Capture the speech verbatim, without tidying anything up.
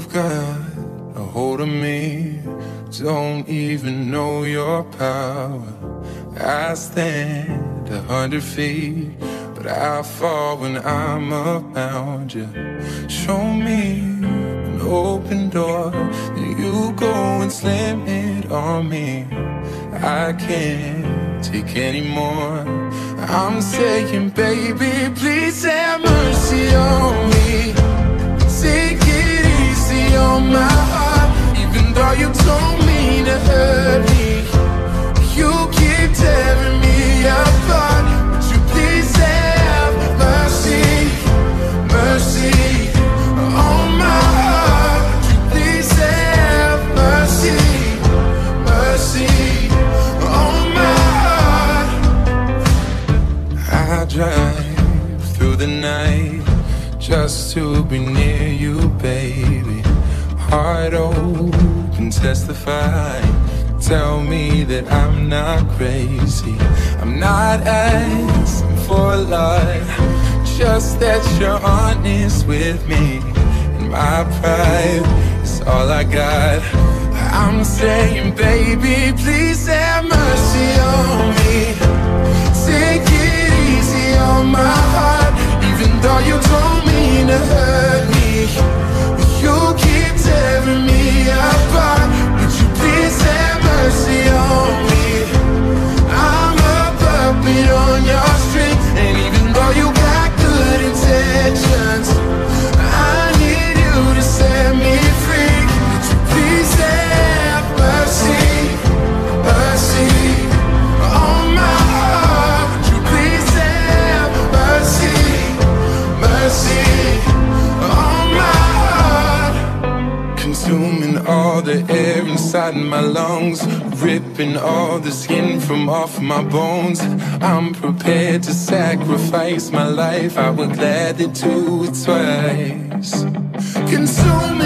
You've got a hold of me, don't even know your power. I stand a hundred feet, but I fall when I'm around you. Show me an open door, then you go and slam it on me. I can't take anymore. I'm saying, baby, please have mercy on me. Take it easy on my heart, even though you don't mean to hurt me. You keep tearing me apart. Would you please have mercy, mercy on my heart? Would you please have mercy, mercy on my heart? I drive through the night just to be near you, baby. Heart open, testify. Tell me that I'm not crazy. I'm not asking for a lot, just that you're honest with me. And my pride is all I got. I'm saying, baby, please have mercy on me. Take it easy on my heart, even though you don't mean to hurt me. You keep tearing me apart. Would you please have mercy on me? I'm a puppet on your string, and even though you got good intentions, I need you to set me free. Would you please have mercy, mercy on my heart? Would you please have mercy, mercy on my heart? Consuming all the air inside my lungs, ripping all the skin from off my bones. I'm prepared to sacrifice my life, I would gladly do it twice. Consuming